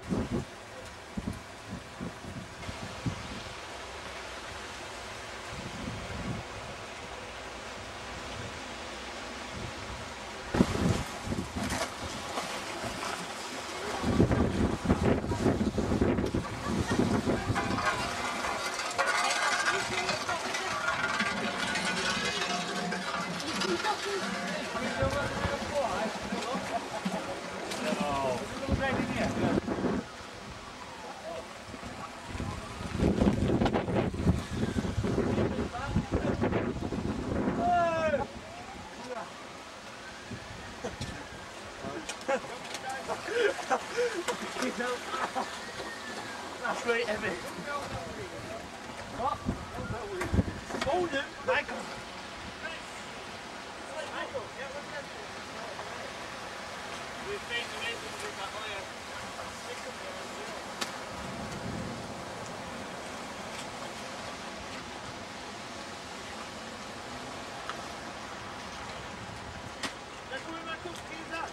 That's really heavy. What? Hold it, Michael. We're facing it with that iron. Let's go back up, keep that.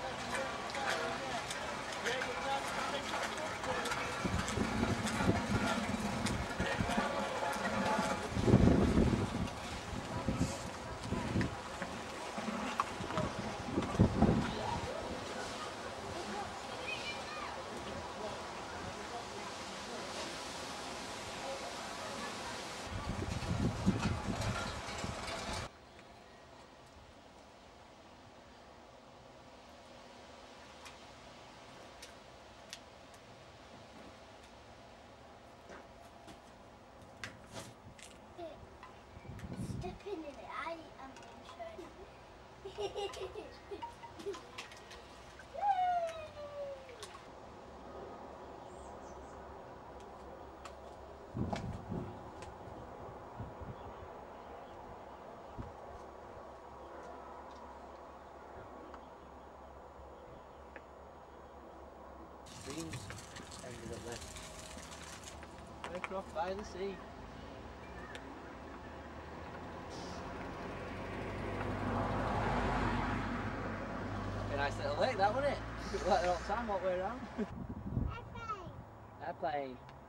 Stepping in it, I am interested. Streams ended up there. Aircraft by the sea. A nice little lake, that wasn't it? Like that all the time, all the way around. Airplane. Airplane.